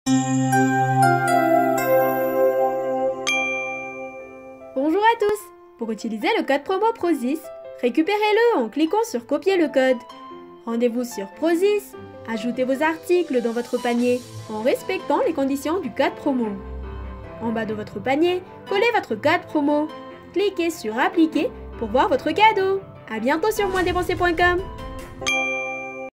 Bonjour à tous! Pour utiliser le code promo Prozis, récupérez-le en cliquant sur copier le code. Rendez-vous sur Prozis, ajoutez vos articles dans votre panier en respectant les conditions du code promo. En bas de votre panier, collez votre code promo. Cliquez sur Appliquer pour voir votre cadeau. À bientôt sur moindépenser.com.